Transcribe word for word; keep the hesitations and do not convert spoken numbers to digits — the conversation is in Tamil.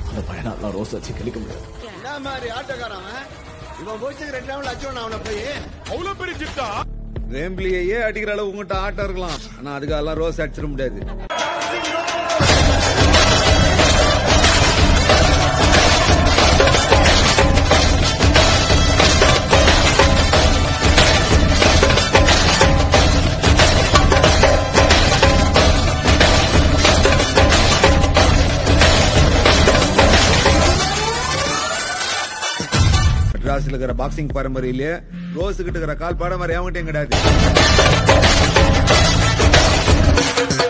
அந்த பயனாலாம் ரோஸ் வச்சு கிளிக்க முடியாது. என்ன மாதிரி ஆட்டக்காரன் இவன் போச்சு ரெண்டு நாள் அச்சோம் அவனை போய் அவ்வளவு பெரிய ஜிப்டா வேம்பிளியே அடிக்கிற அளவு உங்ககிட்ட ஆட்டம் இருக்கலாம். ஆனா அதுக்கெல்லாம் ரோஸ் அடிச்சிட முடியாது. மெட்ராஸ்ல இருக்கிற பாக்ஸிங் பரம்பரையிலேயே ரோஸ் கிட்ட இருக்கிற கால் பாடம் மாதிரி அவங்ககிட்ட கிடையாது.